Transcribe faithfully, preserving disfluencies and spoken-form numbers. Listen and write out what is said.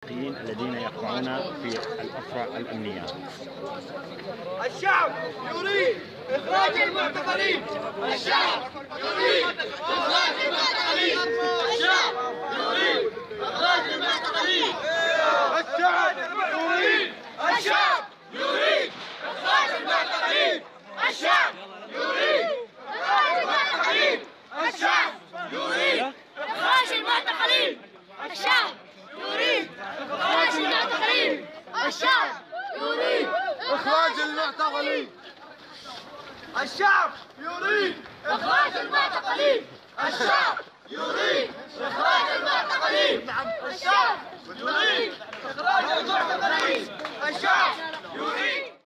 الذين يقعون في الأسرى الأمنية. الشعب يريد إخراج المعتقلين. الشعب يريد إخراج المعتقلين. الشعب يريد إخراج المعتقلين. الشعب يريد الشعب يريد إخراج المعتقلين. الشعب يريد إخراج المعتقلين. الشعب يريد إخراج المعتقلين. الشعب يريد إخراج المعتقلين. الشعب يريد إخراج المعتقلين. الشعب يريد إخراج المعتقلين. الشعب يريد إخراج المعتقلين. الشعب يريد إخراج المعتقلين. الشعب